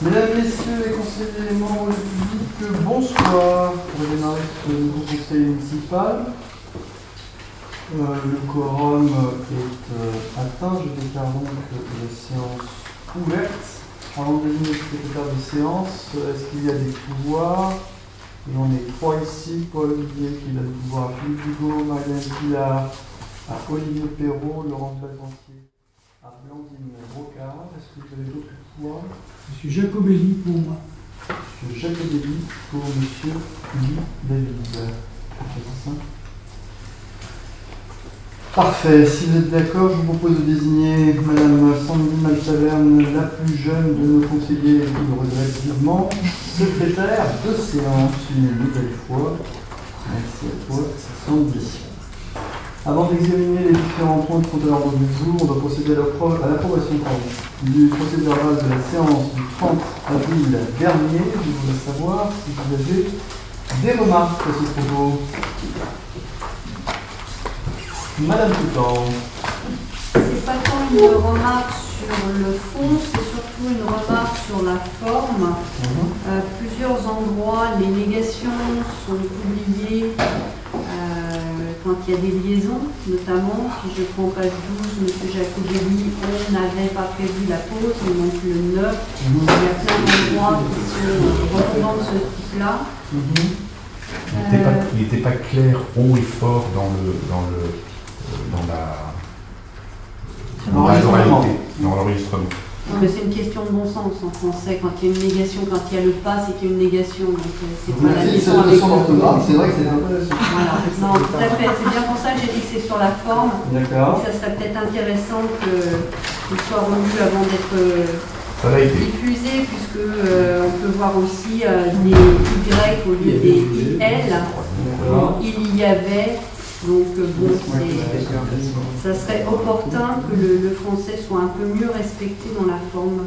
Mesdames, Messieurs les conseillers membres du public, bonsoir. On va démarrer ce nouveau conseil municipal. Le quorum est atteint. Je déclare donc la séance ouverte. Avant de désigner le secrétaire de séance, est-ce qu'il y a des pouvoirs? Et on est trois ici. Paul Olivier qui a le pouvoir, Philippe Dugaud, Marianne Pillard, à Olivier Perrault, Laurent Valentier, à Blandine Brocard. Est-ce que vous avez d'autres pouvoirs? Monsieur Jacobelli pour moi. Monsieur Jacobelli pour Monsieur Guy David. Parfait. Si vous êtes d'accord, je vous propose de désigner Madame Sandrine Maltaverne, la plus jeune de nos conseillers, qui le regrette vivement, secrétaire de séance une nouvelle fois. Merci à toi, Sandy. Avant d'examiner les différents points qui sont à l'ordre du jour, on va procéder à l'approbation du procès verbal de la séance du 30 avril dernier. Je voudrais savoir si vous avez des remarques à ce propos. Madame Toutan. C'est pas tant une remarque sur le fond, c'est surtout une remarque sur la forme. À plusieurs endroits, les négations sont publiées quand il y a des liaisons, notamment, si je prends page 12, M. Jacobelli, on n'avait pas prévu la pause, donc le 9, il y a plein d'endroits qui sont redondants de ce type-là. Il n'était pas clair, haut et fort dans l'enregistrement. Mais c'est une question de bon sens en français. Quand il y a une négation, quand il y a le pas, c'est qu'il y a une négation. Donc c'est pas la leçon avec d'orthographe, c'est vrai que c'est intéressant. Voilà. Non, tout à fait. C'est bien pour ça que j'ai dit que c'est sur la forme. D'accord. Ça serait peut-être intéressant qu'il soit relu avant d'être diffusé, puisque on peut voir aussi des Y au lieu des L. Il y avait. Donc bon, ça serait opportun que le français soit un peu mieux respecté dans la forme.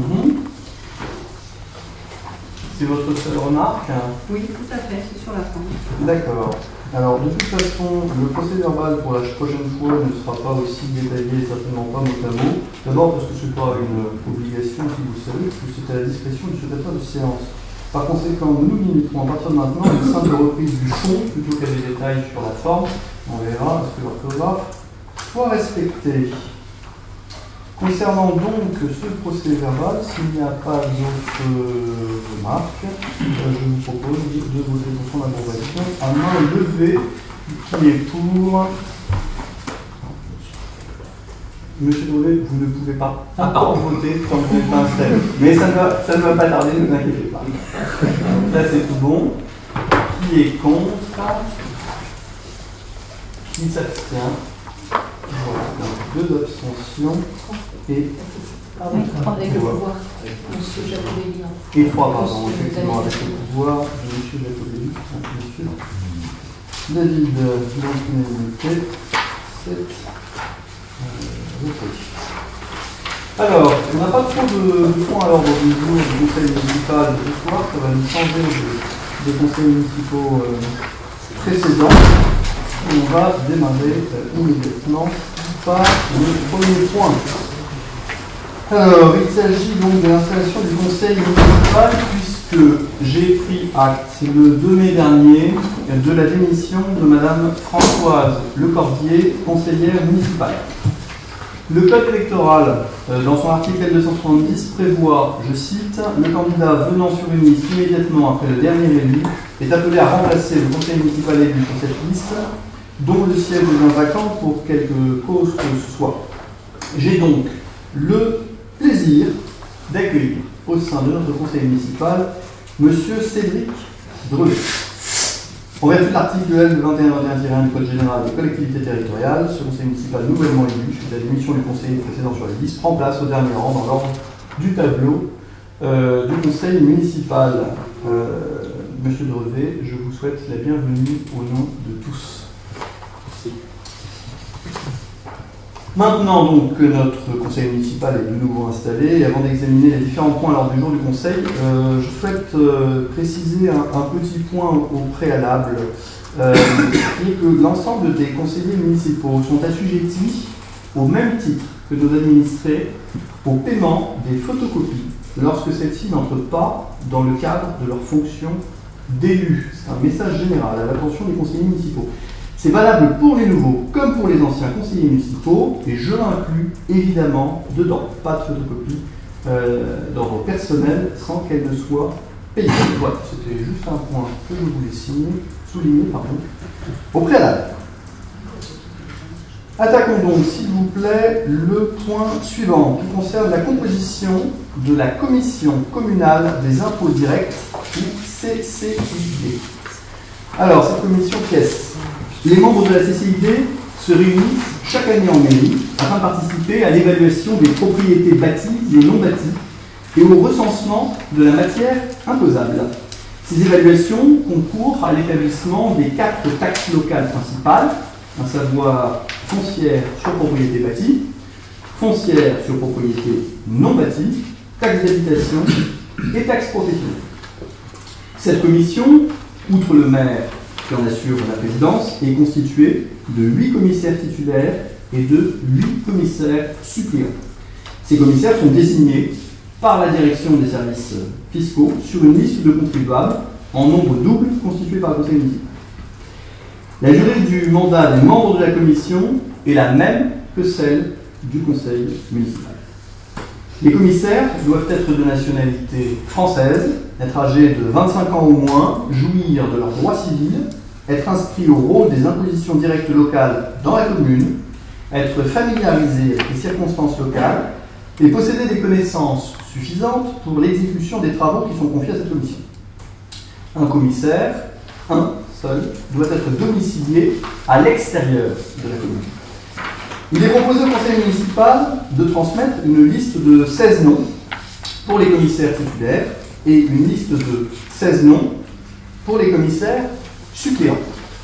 C'est votre seule remarque? Oui, tout à fait, c'est sur la forme. D'accord. Alors de toute façon, le procès verbal pour la prochaine fois ne sera pas aussi détaillé, certainement pas mot à mot. D'abord parce que ce n'est pas une obligation, si vous le savez, parce que c'est à la discrétion du secrétaire de séance. Par conséquent, nous nous limiterons à partir de maintenant à une simple reprise du fond plutôt qu'à des détails sur la forme. On verra à ce que l'orthographe soit respectée. Concernant donc ce procès verbal, s'il n'y a pas d'autres remarques, je vous propose de voter pour son approbation à main levée. Qui est pour? Monsieur Drevet, vous ne pouvez pas encore voter tant que vous n'êtes pas installé. Mais ça ne va pas tarder, ne vous inquiétez pas. Là, c'est tout bon. Qui est contre? Qui s'abstient? Voilà, donc 2 abstentions et... Avec le pouvoir, Monsieur Jacobelli. Et 3, pardon, effectivement, avec le pouvoir de Monsieur Jacobelli. Monsieur David, donc unanimité, 7. Alors, on n'a pas trop de points à l'ordre du jour du conseil municipal de ce soir, ça va nous changer des conseils municipaux précédents. Et on va démarrer immédiatement par le premier point. Alors, il s'agit donc de l'installation du conseil municipal puisque j'ai pris acte le 2 mai dernier de la démission de Madame Françoise Lecordier, conseillère municipale. Le code électoral, dans son article L270, prévoit, je cite, « Le candidat venant sur une liste immédiatement après le dernier élu est appelé à remplacer le conseil municipal élu sur cette liste, dont le siège devient vacant pour quelque cause que ce soit. » J'ai donc le plaisir d'accueillir au sein de notre conseil municipal M. Cédric Drevet. En vertu de l'article L2121-1 du Code général des collectivités territoriales, ce conseil municipal nouvellement élu, suite à la démission du conseiller précédent sur la liste, prend place au dernier rang dans l'ordre du tableau du conseil municipal. Monsieur Drevet, je vous souhaite la bienvenue au nom de tous. Merci. Maintenant donc que notre conseil municipal est de nouveau installé, et avant d'examiner les différents points à l'ordre du jour du conseil, je souhaite préciser un petit point au préalable, qui est que l'ensemble des conseillers municipaux sont assujettis au même titre que nos administrés au paiement des photocopies lorsque celles-ci n'entrent pas dans le cadre de leur fonction d'élu. C'est un message général à l'attention des conseillers municipaux. C'est valable pour les nouveaux comme pour les anciens conseillers municipaux, et je l'inclus évidemment dedans. Pas de photocopie d'ordre personnel sans qu'elle ne soit payée. Voilà, c'était juste un point que je voulais souligner au préalable. Attaquons donc, s'il vous plaît, le point suivant qui concerne la composition de la Commission communale des impôts directs, ou CCID. Alors, cette commission, qu'est-ce? Les membres de la CCID se réunissent chaque année en mairie afin de participer à l'évaluation des propriétés bâties et non bâties et au recensement de la matière imposable. Ces évaluations concourent à l'établissement des 4 taxes locales principales, à savoir foncière sur propriété bâtie, foncière sur propriété non bâtie, taxe d'habitation et taxe professionnelle. Cette commission, outre le maire qui en assure la présidence, est constituée de 8 commissaires titulaires et de 8 commissaires suppléants. Ces commissaires sont désignés par la direction des services fiscaux sur une liste de contribuables en nombre double constitué par le conseil municipal. La durée du mandat des membres de la commission est la même que celle du conseil municipal. Les commissaires doivent être de nationalité française, être âgés de 25 ans au moins, jouir de leurs droits civils, être inscrits au rôle des impositions directes locales dans la commune, être familiarisés avec les circonstances locales et posséder des connaissances suffisantes pour l'exécution des travaux qui sont confiés à cette commission. Un commissaire, un seul, doit être domicilié à l'extérieur de la commune. Il est proposé au conseil municipal de transmettre une liste de 16 noms pour les commissaires titulaires et une liste de 16 noms pour les commissaires suppléants.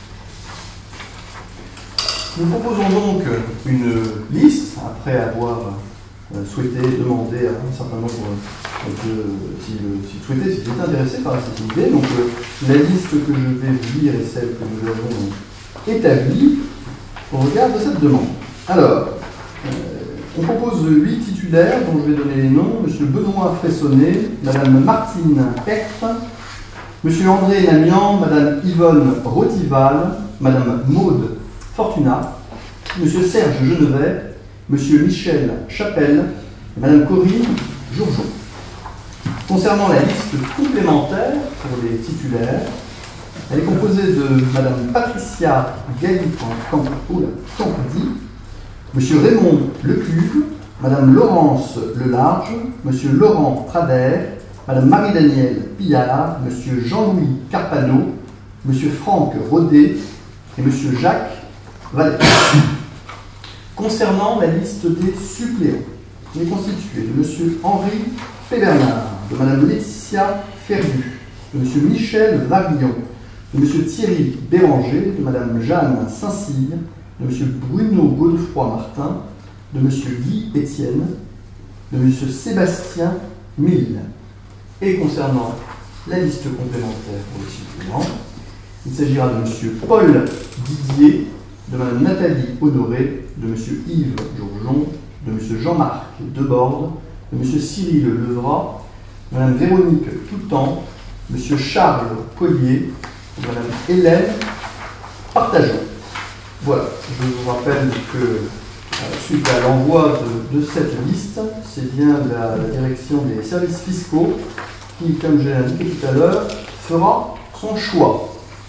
Nous proposons donc une liste, après avoir souhaité demander à un certain nombre s'ils souhaitaient, s'ils étaient intéressés par cette idée. Donc la liste que je vais vous lire est celle que nous avons établie au regard de cette demande. Alors, on propose 8 titulaires dont je vais donner les noms. M. Benoît Fressonnet, Mme Martine Hectre, M. André Namian, Mme Yvonne Rotival, Mme Maude Fortuna, M. Serge Genevet, M. Michel Chapelle, Mme Corinne Jourjon. Concernant la liste complémentaire pour les titulaires, elle est composée de Mme Patricia Galli-Campdi, M. Raymond Lecuve, Mme Laurence Lelarge, M. Laurent Prader, Mme Marie-Danielle Pillard, M. Jean-Louis Carpano, M. Franck Rodet et M. Jacques Vallet. Concernant la liste des suppléants, elle est constituée de M. Henri Pébernard, de Mme Laetitia Ferdu, de M. Michel Varillon, de M. Thierry Béranger, de Mme Jeanne Saint-Cyr, de M. Bruno Godefroy-Martin, de M. Guy Étienne, de M. Sébastien Mille. Et concernant la liste complémentaire pour les suppléants, il s'agira de M. Paul Didier, de Mme Nathalie Honoré, de M. Yves Jourjon, de M. Jean-Marc Deborde, de M. Cyril Levrat, de Mme Véronique Toutan, M. Charles Collier, de Mme Hélène Partageon. Voilà, je vous rappelle que suite à l'envoi de cette liste, c'est bien la direction des services fiscaux qui, comme j'ai indiqué tout à l'heure, fera son choix.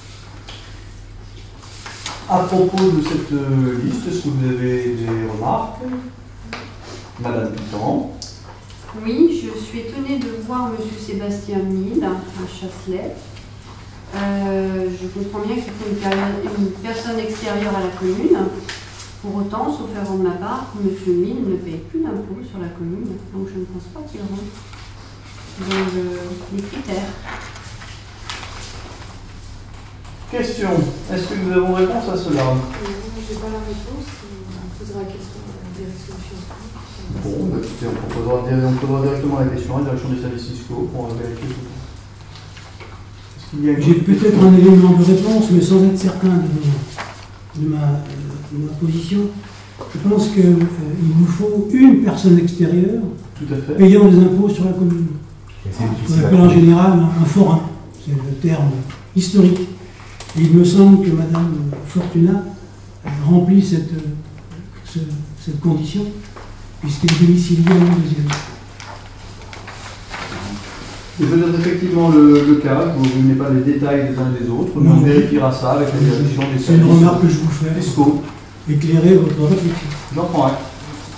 À propos de cette liste, est-ce que vous avez des remarques? Madame Pitan. Oui, je suis étonnée de voir M. Sébastien Mille à Chasselet. Je comprends bien qu'il faut une personne extérieure à la commune. Pour autant, sauf erreur de ma part, M. Mille ne paye plus d'impôts sur la commune, donc je ne pense pas qu'il rentre dans les critères. Question. Est-ce que nous avons réponse à cela? Je n'ai pas la réponse. On posera la question à la direction fiscale. Bon, bah, écoutez, on posera directement la question à la direction des services fiscaux pour vérifier tout ça. J'ai peut-être un élément de réponse, mais sans être certain de ma position. Je pense qu'il nous faut une personne extérieure Tout à fait. payant des impôts sur la commune. Et c'est Ce difficile qu'on à appelle en trouver. général un forain, c'est le terme historique. Et il me semble que Madame Fortuna remplit cette condition, puisqu'elle est domiciliée à mon deuxième. C'est peut-être effectivement le cas, vous n'avez pas les détails des uns et des autres, mais on Non. vérifiera ça avec la direction des C'est une services remarque que je vous fais, fiscaux. éclairer votre réflexion. J'en prends acte.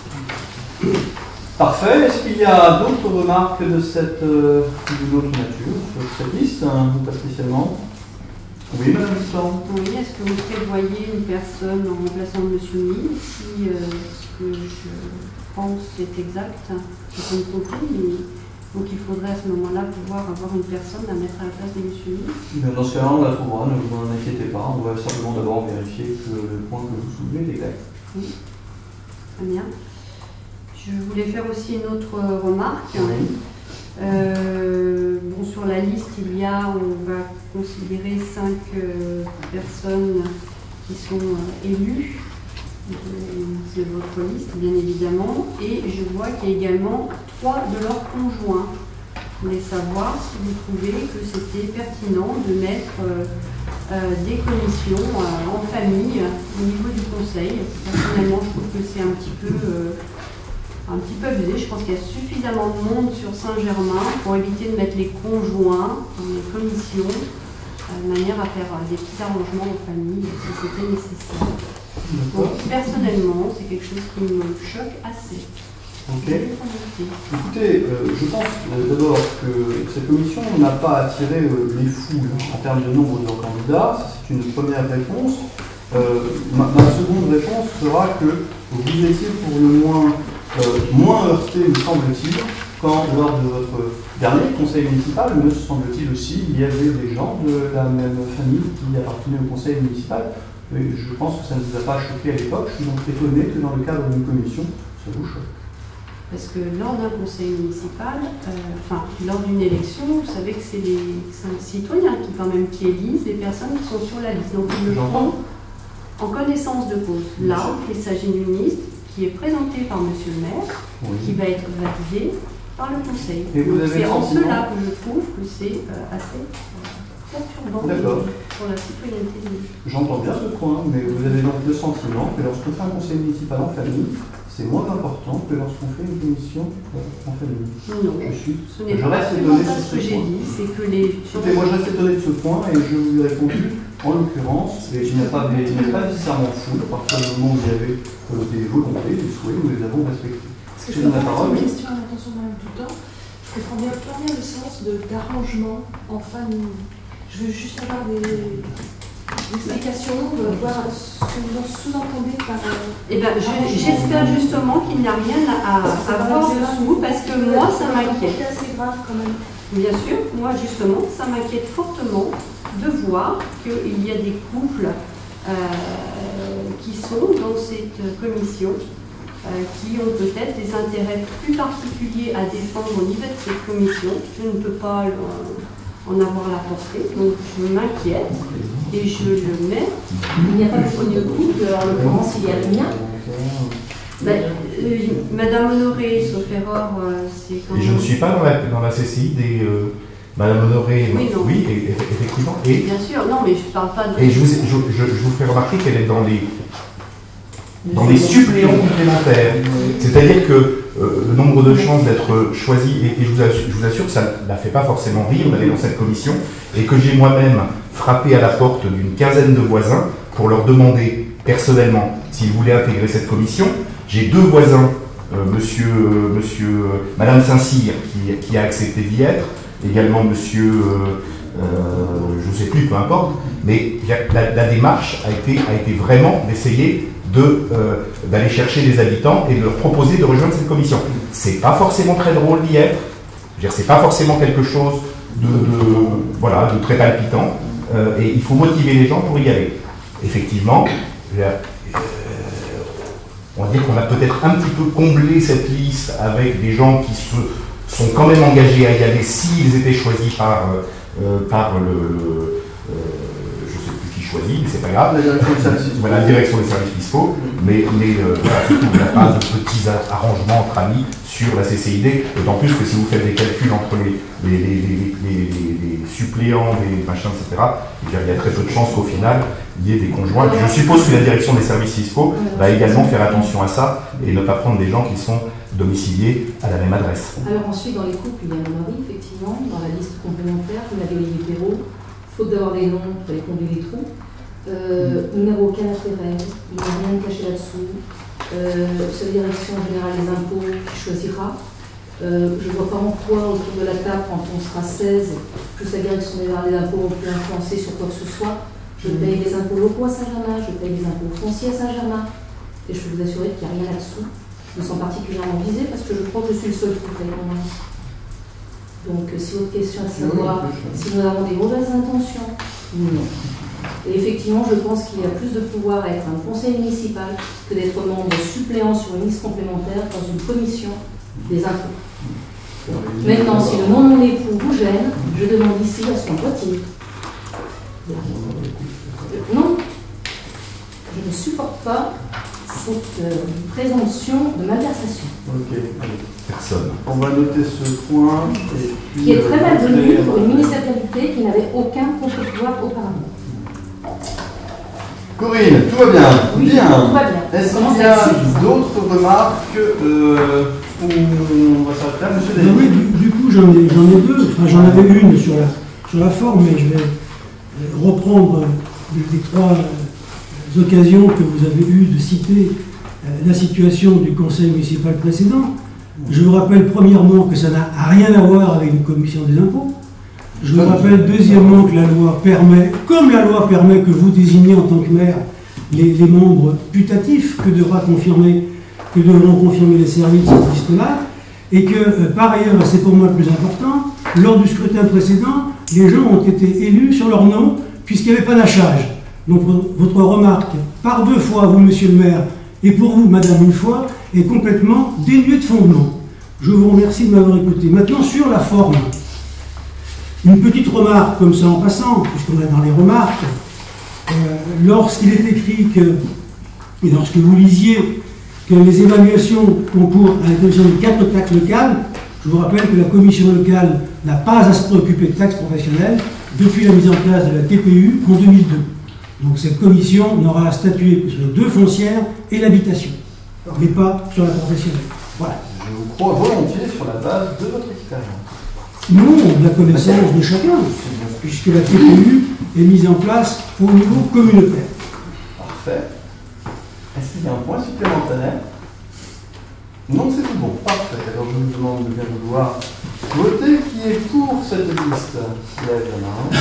Parfait. Est-ce qu'il y a d'autres remarques de d'une autre nature sur cette liste, ou pas spécialement? Oui, Madame Dussan. Oui, est-ce que vous prévoyez une personne en remplaçant M. Mille, si ce que je pense est exact, je peux me tromper, mais donc il faudrait à ce moment-là pouvoir avoir une personne à mettre à la place de M. Mille. Bien, dans ce cas-là, on la trouvera, ne vous en inquiétez pas. On va simplement d'abord vérifier que le point que vous soulevez est exact. Oui, très bien. Je voulais faire aussi une autre remarque. Oui. Bon, sur la liste, on va considérer 5 personnes qui sont élues de votre liste, bien évidemment, et je vois qu'il y a également 3 de leurs conjoints. Je voulais savoir si vous trouvez que c'était pertinent de mettre des commissions en famille au niveau du conseil. Personnellement, je trouve que c'est un petit peu abusé. Je pense qu'il y a suffisamment de monde sur Saint-Germain pour éviter de mettre les conjoints dans les commissions de manière à faire des petits arrangements en famille si c'était nécessaire. Donc, personnellement, c'est quelque chose qui me choque assez. Ok. Écoutez, je pense d'abord que cette commission n'a pas attiré les foules en termes de nombre de candidats. Ça, c'est une première réponse. Ma seconde réponse sera que vous étiez pour le moins heurté, me semble-t-il, quand lors de votre dernier conseil municipal, me semble-t-il aussi, il y avait des gens de la même famille qui appartenaient au conseil municipal. Et je pense que ça ne vous a pas choqué à l'époque. Je suis donc étonné que dans le cadre d'une commission, ça vous choque. Parce que lors d'un conseil municipal, lors d'une élection, vous savez que c'est les citoyens qui élisent les personnes qui sont sur la liste. Donc ils le font en connaissance de cause. Là, il s'agit d'une liste qui est présentée par Monsieur le maire, qui va être validée par le conseil. C'est en cela que je trouve que c'est assez perturbant pour la citoyenneté des gens. J'entends bien ce point, mais vous avez donc le sentiment que lorsqu'on fait un conseil municipal en famille, c'est moins important que lorsqu'on fait une commission en famille. Non, ce n'est pas étonné ce que j'ai dit, c'est que les gens... Écoutez, moi je reste étonné de ce point et je vous ai répondu en l'occurrence, et il n'y a pas nécessairement foule, à partir du moment où il y avait des volontés, des souhaits, nous les avons respectés. Est-ce que je peux prendre une question à l'attention de Mme Toutain? Je comprends bien le sens d'arrangement en famille. Je veux juste avoir des explications, voir ce que vous sous-entendez par... Eh bien, j'espère justement qu'il n'y a rien à voir dessous, parce que moi, ça m'inquiète. C'est assez grave quand même. Bien sûr, moi justement, ça m'inquiète fortement de voir qu'il y a des couples qui sont dans cette commission, qui ont peut-être des intérêts plus particuliers à défendre au niveau de cette commission. Je ne peux pas en avoir la portée, donc je m'inquiète et je le mets. Il n'y a pas beaucoup de couple, en l'occurrence il y a le mien. Madame Honoré, sauf erreur, c'est quand même... Et je ne suis pas dans la CCI des... Madame Honoré, oui, effectivement. Et, bien sûr, non, mais je ne parle pas de... Et je vous fais remarquer qu'elle est dans les suppléants complémentaires. C'est-à-dire que le nombre de chances d'être choisi, et je vous assure que ça ne la fait pas forcément rire d'aller dans cette commission, et que j'ai moi-même frappé à la porte d'une quinzaine de voisins pour leur demander personnellement s'ils voulaient intégrer cette commission. J'ai 2 voisins, Madame Saint-Cyr qui a accepté d'y être, également monsieur, je ne sais plus, peu importe, mais la démarche a été vraiment d'essayer d'aller chercher des habitants et de leur proposer de rejoindre cette commission. C'est pas forcément très drôle d'y être, c'est pas forcément quelque chose de très palpitant, et il faut motiver les gens pour y aller. Effectivement, on va dire qu'on a peut-être un petit peu comblé cette liste avec des gens qui sont quand même engagés à y aller s'ils étaient choisis par je ne sais plus qui choisie, mais c'est pas grave. La direction des services fiscaux. Voilà, la direction des services fiscaux, mais voilà, surtout, il n'y a pas de petits arrangements entre amis sur la CCID, d'autant plus que si vous faites des calculs entre les suppléants, les machins, etc., il y a très peu de chances qu'au final, il y ait des conjoints. Je suppose que la direction des services fiscaux va également faire attention à ça et ne pas prendre des gens qui sont domiciliés à la même adresse. Alors ensuite, dans les couples, il y a un mari, effectivement, dans la liste complémentaire, vous l'avez Olivier Perrault, faute d'avoir des noms, il fallait combler les trous. Nous n'avons aucun intérêt, il n'y a rien de caché là-dessous. C'est la direction générale des impôts qui choisira. Je ne vois pas en quoi, autour de la table, quand on sera 16, plus la direction générale des impôts peut influencer sur quoi que ce soit. Je paye des impôts locaux à Saint-Germain, je paye des impôts fonciers à Saint-Germain. Et je peux vous assurer qu'il n'y a rien là-dessous. Je me sens particulièrement visée parce que je crois que je suis le seul qui paye quand même. Donc, si votre question est de savoir si nous avons des mauvaises intentions, non. Et effectivement, je pense qu'il y a plus de pouvoir à être un conseil municipal que d'être membre suppléant sur une liste complémentaire dans une commission des impôts. Maintenant, si le nom de mon époux vous gêne, je demande ici à ce qu'on retire. Non, je ne supporte pas cette présomption de malversation. Ok, allez. Personne. On va noter ce point. Et puis, Qui est très malvenu pour une municipalité qui n'avait aucun contre-pouvoir auparavant. Corinne, tout va bien? Oui, bien. tout va bien. Est-ce Comment qu'il y a ça se d'autres remarques où on va s'arrêter là, monsieur Ben David? oui, du coup, j'en ai deux. Enfin, j'en avais une sur la forme, mais je vais reprendre les trois occasions que vous avez eues de citer la situation du conseil municipal précédent. Je vous rappelle premièrement que ça n'a rien à voir avec une commission des impôts. Je vous rappelle deuxièmement que la loi permet, comme la loi permet que vous désigniez en tant que maire les membres putatifs que devront confirmer les services de cette liste-là, et que par ailleurs, c'est pour moi le plus important, lors du scrutin précédent, les gens ont été élus sur leur nom puisqu'il n'y avait pas d'achage. Donc votre remarque, par deux fois, vous, monsieur le maire, et pour vous, madame, une fois, est complètement dénuée de fondement. Je vous remercie de m'avoir écouté. Maintenant, sur la forme, une petite remarque comme ça en passant, puisqu'on est dans les remarques, lorsqu'il est écrit que, et lorsque vous lisiez que les évaluations concourent à la commission de 4 taxes locales, je vous rappelle que la commission locale n'a pas à se préoccuper de taxes professionnelles depuis la mise en place de la TPU en 2002. Donc cette commission n'aura à statuer que sur les deux foncières et l'habitation, mais pas sur la professionnelle. Voilà. Je vous crois volontiers sur la base de votre expérience. Non, de la connaissance de chacun, puisque la TPU est mise en place au niveau communautaire. Parfait. Est-ce qu'il y a un point supplémentaire? Non, c'est tout bon. Parfait. Alors je vous demande de bien vouloir voter. Qui est pour cette liste? Lève la main.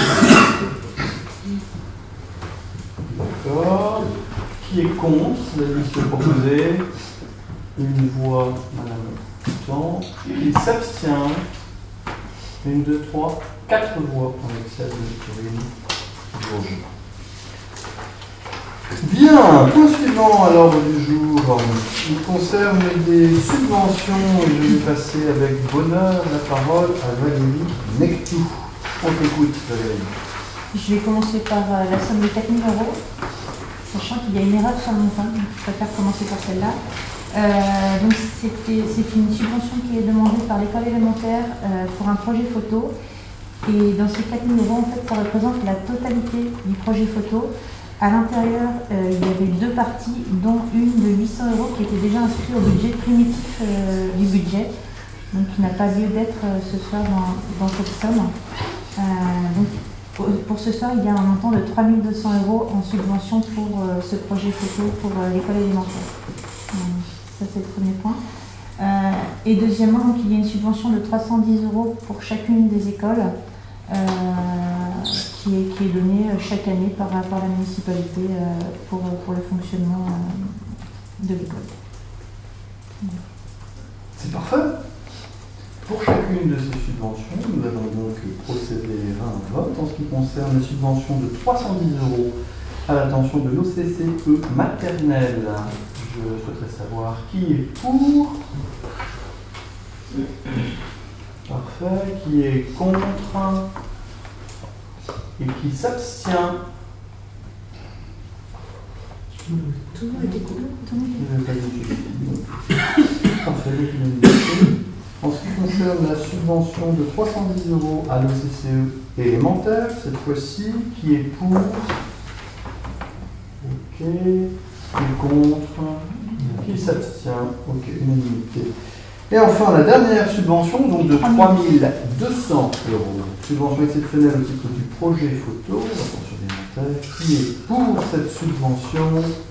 D'accord. Qui est contre la liste proposée? Une voix, madame Coutan. Qui s'abstient? 1, 2, 3, 4 voix avec celle de Corinne Bourgeois. Bien, point suivant à l'ordre du jour, il concerne des subventions et je vais passer avec bonheur la parole à Valérie Nectou. On t'écoute, Valérie. Je vais commencer par la somme de 4 000 €, sachant qu'il y a une erreur sur le montant, donc je préfère commencer par celle-là. Donc c'est une subvention qui est demandée par l'école élémentaire pour un projet photo. Et dans ces 4 000 €, en fait, ça représente la totalité du projet photo. À l'intérieur, il y avait deux parties, dont une de 800 € qui était déjà inscrite au budget primitif du budget, donc qui n'a pas lieu d'être ce soir dans cette somme. Donc, pour ce soir, il y a un montant de 3 200 € en subvention pour ce projet photo pour l'école élémentaire. Ça, c'est le premier point. Et deuxièmement, donc, il y a une subvention de 310 € pour chacune des écoles qui est donnée chaque année par la municipalité pour le fonctionnement de l'école. C'est parfait. Pour chacune de ces subventions, nous allons donc procéder à un vote en ce qui concerne la subvention de 310 € à l'attention de l'OCCE maternelle. Je souhaiterais savoir qui est pour. Parfait. Qui est contre et qui s'abstient. Tout le monde était cool. Parfait, donc unanimité. En ce qui concerne la subvention de 310 € à l'OCCE élémentaire, cette fois-ci, qui est pour? Ok. Qui est contre? Qui s'abstient? Ok, unanimité. Et enfin, la dernière subvention, donc de 3 200 €. Subvention exceptionnelle au titre du projet photo, attention élémentaire, qui est pour cette subvention?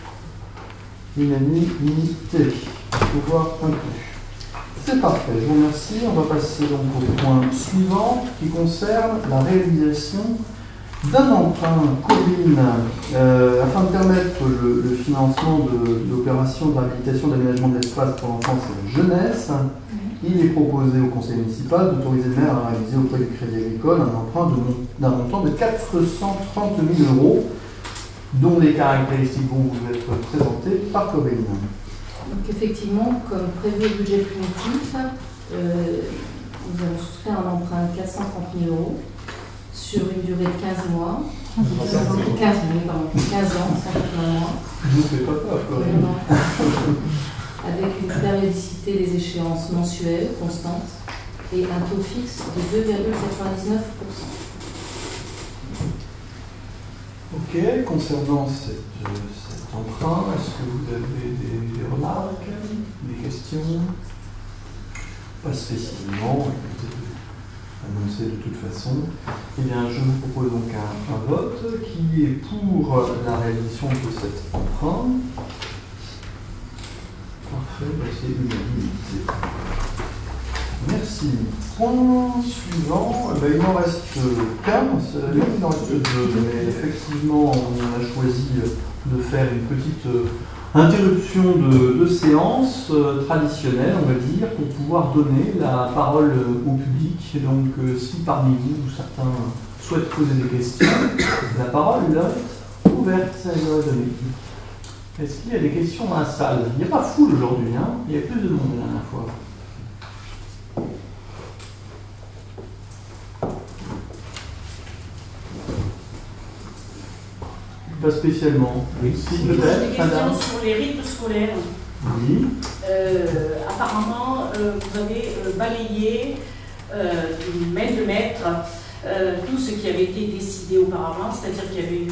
Unanimité. Pouvoir inclus. C'est parfait, je vous remercie. On va passer donc au point suivant qui concerne la réalisation d'un emprunt Corinne afin de permettre le financement de l'opération de réhabilitation d'aménagement de l'espace pour l'enfance et la jeunesse. Il est proposé au conseil municipal d'autoriser le maire à réaliser auprès du Crédit Agricole un emprunt d'un montant de 430 000 €, dont les caractéristiques vont vous être présentées par Corinne. Donc effectivement, comme prévu au budget primitif, nous avons souscrit un emprunt de 430 000 € sur une durée de 15 mois. 15 ans, 180 mois. Je ne vous fais pas peur, Corinne. Avec une périodicité des échéances mensuelles constantes et un taux fixe de 2,99%. Ok, concernant cet emprunt, est-ce que vous avez des remarques, des questions? Pas spécialement, annoncé de toute façon. Eh bien, je vous propose donc un vote qui est pour la réalisation de cet emprunt. Parfait, c'est unanimité. Merci. Point suivant, il n'en reste qu'un, il en reste deux, mais effectivement, on a choisi de faire une petite interruption de séance traditionnelle, on va dire, pour pouvoir donner la parole au public. Donc, si parmi vous, certains souhaitent poser des questions, la parole est ouverte, elle est donnée. Est-ce qu'il y a des questions dans la salle? Il n'y a pas foule aujourd'hui, hein? Il y a plus de monde la dernière fois. Pas spécialement. Oui, si peut-être. Des questions sur les rythmes scolaires. Oui. Apparemment, vous avez balayé d'une main de maître tout ce qui avait été décidé auparavant, c'est-à-dire qu'il y avait eu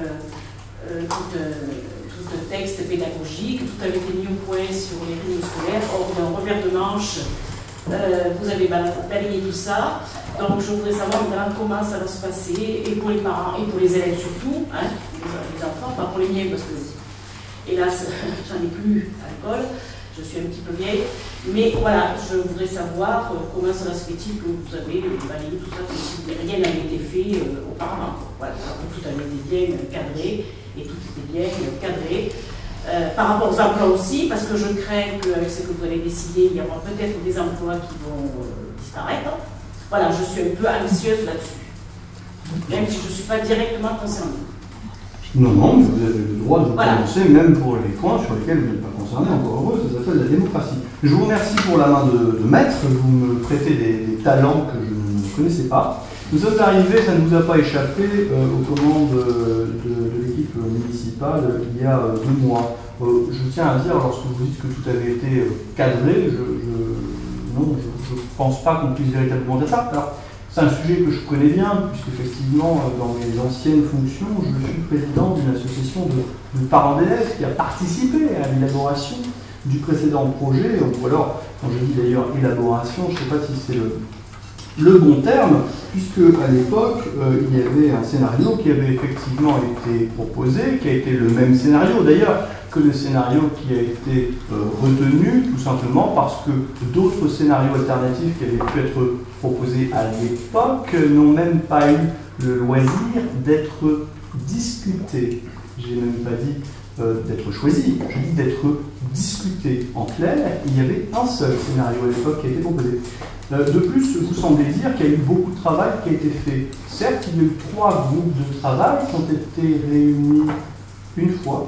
tout un texte pédagogique, tout avait été mis au point sur les rythmes scolaires. Or, d'un revers de manche, vous avez balayé tout ça. Donc, je voudrais savoir comment ça va se passer, et pour les parents, et pour les élèves surtout, hein, les enfants, pas pour les miens, parce que, hélas, j'en ai plus à l'école, je suis un petit peu vieille. Mais voilà, je voudrais savoir comment cela se fait-il que vous avez balayé tout ça, comme si rien n'avait été fait auparavant. Voilà, tout avait été bien cadré, et tout était bien cadré. Par rapport aux emplois aussi, parce que je crains qu'avec ce que vous avez décidé, il y aura peut-être des emplois qui vont disparaître. Voilà, je suis un peu anxieuse là-dessus, même si je ne suis pas directement concernée. Non, mais vous avez le droit de vous prononcer, même pour les points sur lesquels vous n'êtes pas concerné, encore heureux, ça s'appelle la démocratie. Je vous remercie pour la main de maître, vous me prêtez des talents que je ne connaissais pas. Nous sommes arrivés, ça ne vous a pas échappé, aux commandes de l'équipe municipale il y a 2 mois. Je tiens à dire, lorsque vous dites que tout avait été cadré, non, je ne pense pas qu'on puisse véritablement dire ça. Alors, c'est un sujet que je connais bien, puisqu'effectivement, dans mes anciennes fonctions, je suis président d'une association de parents d'élèves qui a participé à l'élaboration du précédent projet. Ou alors, quand je dis d'ailleurs élaboration, je ne sais pas si c'est le bon terme, puisque à l'époque, il y avait un scénario qui avait effectivement été proposé, qui a été le même scénario d'ailleurs que le scénario qui a été retenu, tout simplement parce que d'autres scénarios alternatifs qui avaient pu être proposés à l'époque n'ont même pas eu le loisir d'être discutés. J'ai même pas dit d'être choisi, je dis d'être discuté. En clair, il y avait un seul scénario à l'époque qui a été proposé. De plus, vous semblez dire qu'il y a eu beaucoup de travail qui a été fait. Certes, il y a eu 3 groupes de travail qui ont été réunis une fois,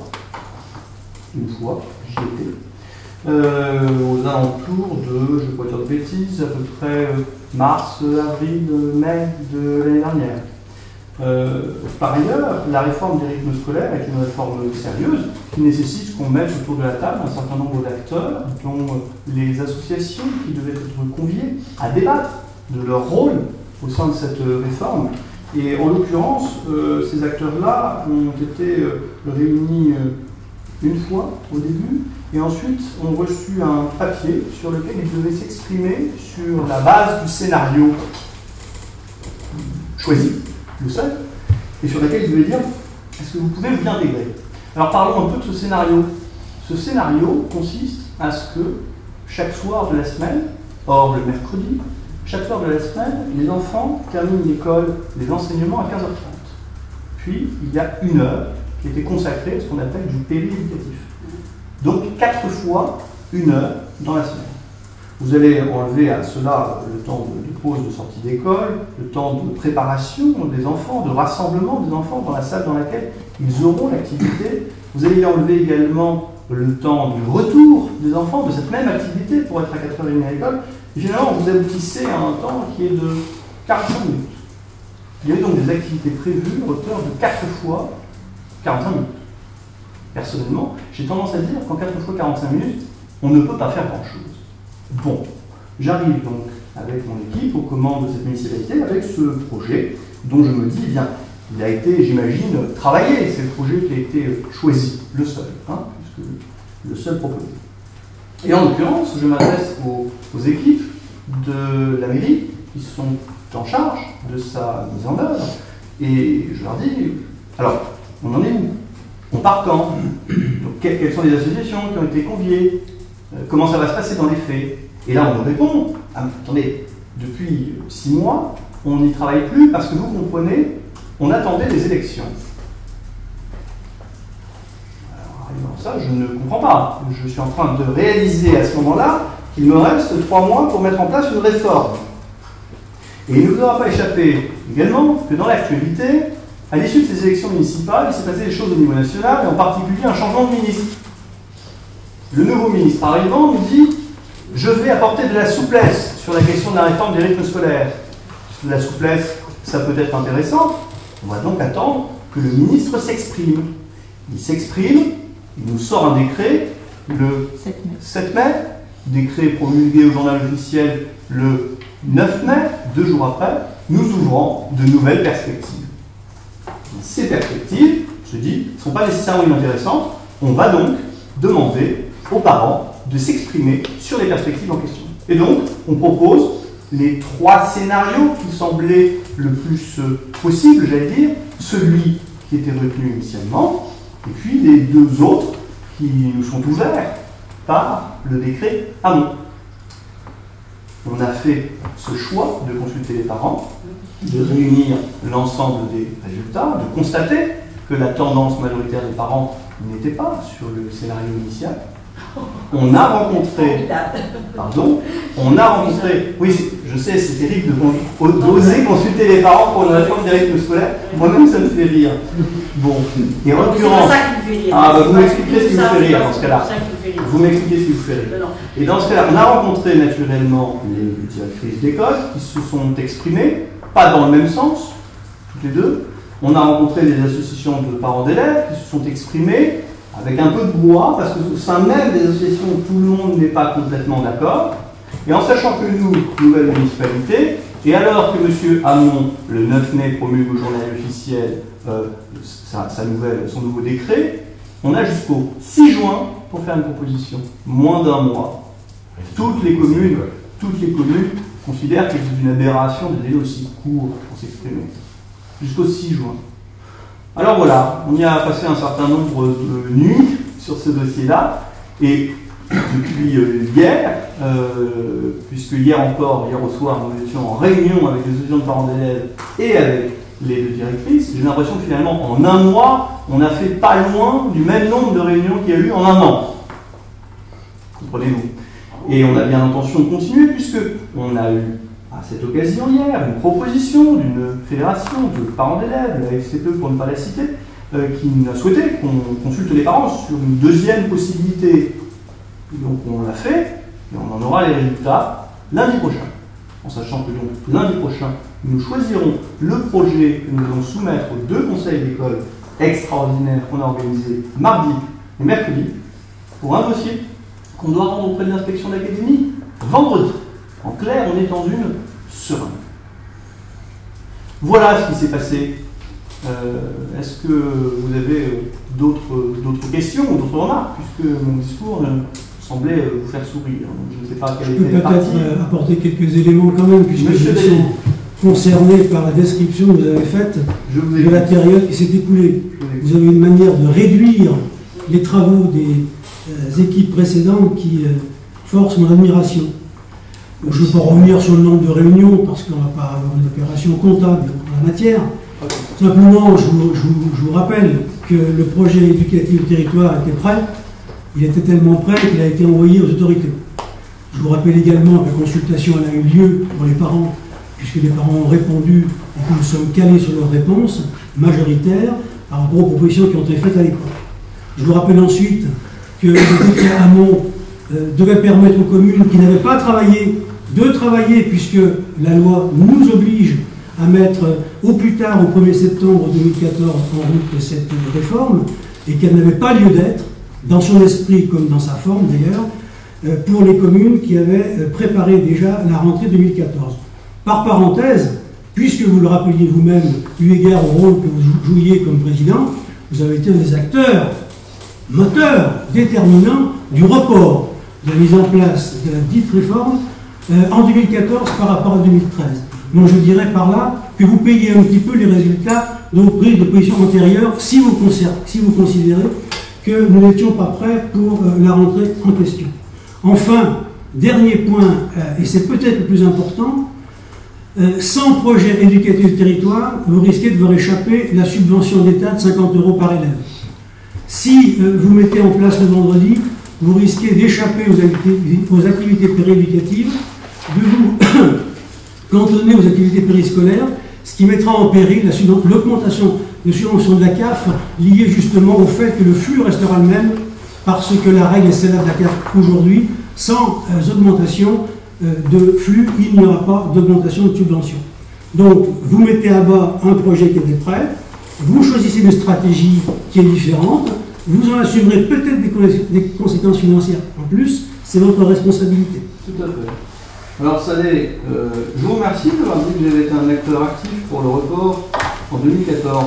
j'y étais, aux alentours de, je ne vais pas dire de bêtises, à peu près mars, avril, mai de l'année dernière. Par ailleurs, la réforme des rythmes scolaires est une réforme sérieuse qui nécessite qu'on mette autour de la table un certain nombre d'acteurs, dont les associations qui devaient être conviées à débattre de leur rôle au sein de cette réforme. Et en l'occurrence, ces acteurs-là ont été réunis une fois au début, et ensuite ont reçu un papier sur lequel ils devaient s'exprimer sur la base du scénario choisi, le seul, et sur lequel ils devaient dire est-ce que vous pouvez vous y intégrer. Alors parlons un peu de ce scénario. Ce scénario consiste à ce que chaque soir de la semaine, hors le mercredi, chaque soir de la semaine, les enfants terminent l'école, les enseignements à 15h30. Puis il y a une heure qui était consacrée à ce qu'on appelle du péri-éducatif. Donc 4 fois 1 heure dans la semaine. Vous allez enlever à cela le temps de pause de sortie d'école, le temps de préparation des enfants, de rassemblement des enfants dans la salle dans laquelle ils auront l'activité. Vous allez enlever également le temps du retour des enfants de cette même activité pour être à 4h30 à l'école. Et finalement, vous aboutissez à un temps qui est de 45 minutes. Il y avait donc des activités prévues à hauteur de 4 fois 45 minutes. Personnellement, j'ai tendance à dire qu'en 4 fois 45 minutes, on ne peut pas faire grand-chose. Bon, j'arrive donc avec mon équipe aux commandes de cette municipalité avec ce projet dont je me dis, eh bien, il a été, j'imagine, travaillé. C'est le projet qui a été choisi, le seul, puisque le seul proposé. Et en l'occurrence, je m'adresse aux équipes de la mairie qui sont en charge de sa mise en œuvre et je leur dis, alors, on en est où? On part quand? Donc, quelles sont les associations qui ont été conviées? Comment ça va se passer dans les faits? Et là, on nous répond, attendez, depuis 6 mois, on n'y travaille plus parce que vous comprenez, on attendait les élections. Alors, ça, je ne comprends pas. Je suis en train de réaliser à ce moment-là qu'il me reste 3 mois pour mettre en place une réforme. Et il ne vous aura pas échappé également que dans l'actualité, à l'issue de ces élections municipales, il s'est passé des choses au niveau national, et en particulier un changement de ministre. Le nouveau ministre arrivant nous dit « Je vais apporter de la souplesse sur la question de la réforme des rythmes scolaires. » De la souplesse, ça peut être intéressant. On va donc attendre que le ministre s'exprime. Il s'exprime, il nous sort un décret le 7 mai, décret promulgué au journal officiel le 9 mai, 2 jours après, nous ouvrant de nouvelles perspectives. Ces perspectives, je dis, ne sont pas nécessairement inintéressantes. On va donc demander aux parents de s'exprimer sur les perspectives en question. Et donc, on propose les 3 scénarios qui semblaient le plus possible, j'allais dire, celui qui était retenu initialement, et puis les 2 autres qui nous sont ouverts par le décret Hamon. On a fait ce choix de consulter les parents, de réunir l'ensemble des résultats, de constater que la tendance majoritaire des parents n'était pas sur le scénario initial. On a rencontré, oui, je sais, c'est terrible d'oser consulter les parents pour une réforme des rythmes scolaires. Moi-même, ça me fait rire. Bon, et en l'occurrence, vous m'expliquez ce qui vous fait rire dans ce cas-là. Vous m'expliquez ce qui vous fait rire. Et dans ce cas-là, on a rencontré naturellement les directrices d'école qui se sont exprimées, pas dans le même sens, toutes les deux. On a rencontré des associations de parents d'élèves qui se sont exprimées avec un peu de brouhaha, parce qu'au sein même des associations, tout le monde n'est pas complètement d'accord. Et en sachant que nous, nouvelle municipalité, et alors que M. Hamon, le 9 mai, promulgue au journal officiel son nouveau décret, on a jusqu'au 6 juin pour faire une proposition. Moins d'1 mois. Toutes les communes considèrent que c'est une aberration de délai aussi court pour s'exprimer. Jusqu'au 6 juin. Alors voilà, on y a passé un certain nombre de nuits sur ce dossier-là, et depuis hier, puisque hier au soir, nous étions en réunion avec les associations de parents d'élèves et avec les 2 directrices, j'ai l'impression que finalement, en 1 mois, on a fait pas loin du même nombre de réunions qu'il y a eu en 1 an. Comprenez-vous? Et on a bien l'intention de continuer, puisque on a eu à cette occasion hier une proposition d'une fédération de parents d'élèves, la FCPE pour ne pas la citer, qui a souhaité qu'on consulte les parents sur une 2e possibilité. Et donc on l'a fait, et on en aura les résultats lundi prochain. en sachant que donc lundi prochain, nous choisirons le projet que nous allons soumettre aux 2 conseils d'école extraordinaires qu'on a organisés mardi et mercredi pour un dossier qu'on doit rendre auprès de l'inspection d'académie vendredi. En clair, on est dans une seringue. Voilà ce qui s'est passé. Est-ce que vous avez d'autres questions ou d'autres remarques, puisque mon discours semblait vous faire sourire. Donc, je ne sais pas quelle Je peux était la partie. peut-être apporter quelques éléments quand même, puisque Monsieur je David. suis concerné par la description que vous avez faite Je vous de la période qui s'est écoulée. Vous avez une manière de réduire les travaux des équipes précédentes qui force mon admiration. Je ne veux pas revenir sur le nombre de réunions parce qu'on ne va pas avoir une opération comptable en la matière. Simplement, je vous rappelle que le projet éducatif du territoire était prêt. Il était tellement prêt qu'il a été envoyé aux autorités. Je vous rappelle également que la consultation a eu lieu pour les parents, puisque les parents ont répondu et que nous sommes calés sur leurs réponses majoritaires par rapport aux propositions qui ont été faites à l'époque. Je vous rappelle ensuite que le décret Hamon devait permettre aux communes qui n'avaient pas travaillé de travailler, puisque la loi nous oblige à mettre au plus tard au 1er septembre 2014 en route cette réforme, et qu'elle n'avait pas lieu d'être, dans son esprit comme dans sa forme d'ailleurs, pour les communes qui avaient préparé déjà la rentrée 2014. Par parenthèse, puisque vous le rappeliez vous-même, eu égard au rôle que vous jouiez comme président, vous avez été un des acteurs moteurs, déterminants du report de la mise en place de la dite réforme en 2014 par rapport à 2013. Donc je dirais par là que vous payez un petit peu les résultats de vos prises de position antérieures si vous considérez que nous n'étions pas prêts pour la rentrée en question. Enfin, dernier point, et c'est peut-être le plus important, sans projet éducatif du territoire, vous risquez de voir échapper la subvention d'État de 50 € par élève. Si vous mettez en place le vendredi, vous risquez d'échapper aux activités péréducatives, de vous cantonner aux activités périscolaires, ce qui mettra en péril l'augmentation de subvention de la CAF liée justement au fait que le flux restera le même, parce que la règle est celle-là de la CAF aujourd'hui, sans augmentation de flux, il n'y aura pas d'augmentation de subvention. Donc vous mettez à bas un projet qui était prêt, vous choisissez une stratégie qui est différente, vous en assumerez peut-être des conséquences financières en plus, c'est votre responsabilité. Tout à fait. Alors, Saleh, je vous remercie d'avoir dit que j'avais été un acteur actif pour le report en 2014.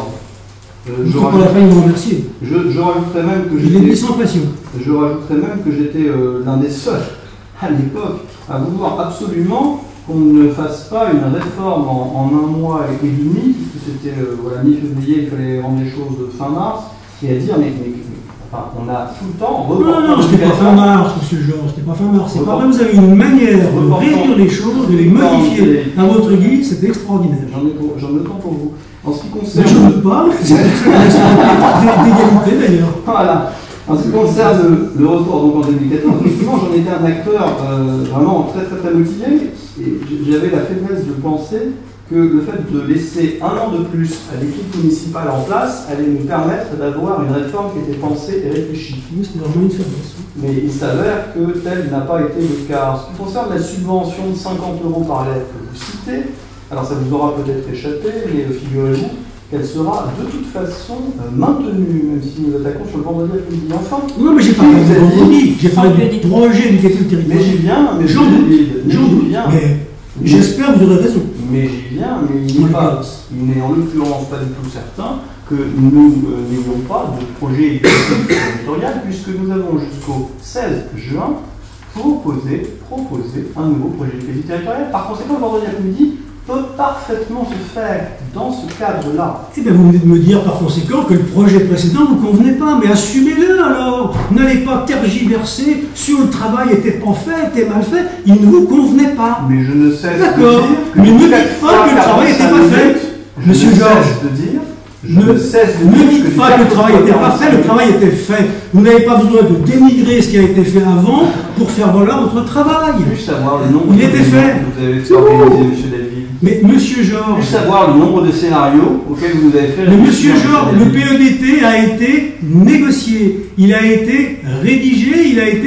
Je pas la peine de vous remercier. Je rajouterais même que je l'ai dit sans passion. Je rajouterais même que j'étais l'un des seuls à l'époque à vouloir absolument qu'on ne fasse pas une réforme en un mois et demi, puisque c'était voilà, mi-février, il fallait rendre les choses fin mars, et à dire enfin, on a tout le temps reporté. Non, c'était pas fin mars, monsieur Georges, c'était pas fin mars. C'est pas vrai, vous avez une manière de réduire les choses, de les modifier à votre guise, c'est extraordinaire. J'en ai le temps pour vous. En ce qui concerne. Mais je ne doute pas, c'est d'égalité d'ailleurs. Voilà. En ce qui concerne le report donc en 2014, effectivement, j'en étais un acteur vraiment très motivé, et j'avais la faiblesse de penser que le fait de laisser un an de plus à l'équipe municipale en place allait nous permettre d'avoir une réforme qui était pensée et réfléchie. Oui, c'était vraiment une faiblesse. Mais il s'avère que tel n'a pas été le cas. En ce qui concerne la subvention de 50 € par élève que vous citez, alors ça vous aura peut-être échappé, mais figurez-vous qu'elle sera de toute façon maintenue, même si nous attaquons sur le vendredi après-midi. Enfin, non, mais j'ai pas parlé de vendredi, j'ai parlé du projet éducatif territorial. Mais j'y viens, mais j'en doute. Mais j'espère que vous aurez raison. Mais j'y viens, mais il n'est en l'occurrence pas du tout certain que nous n'ayons pas de projet éducatif territorial, puisque nous avons jusqu'au 16 juin pour proposer un nouveau projet éducatif territorial. Par conséquent, le vendredi après-midi peut parfaitement se faire dans ce cadre-là. Eh bien, vous venez de me dire par conséquent que le projet précédent ne vous convenait pas, mais assumez-le alors. N'allez pas tergiverser sur le travail était pas fait, était mal fait, il ne vous convenait pas. Mais je ne cesse de dire que mais ne dites pas que le travail n'était pas fait. Monsieur Georges, ne dites pas que le travail n'était pas fait, le travail était fait. Vous n'avez pas besoin de dénigrer ce qui a été fait avant pour faire valoir votre travail. Juste savoir le nombre il était fait. Vous avez organisé, monsieur David. Mais monsieur Georges... Juste savoir le nombre de scénarios auxquels vous avez fait... Mais monsieur Georges, le PEDT a été négocié, il a été rédigé, il a été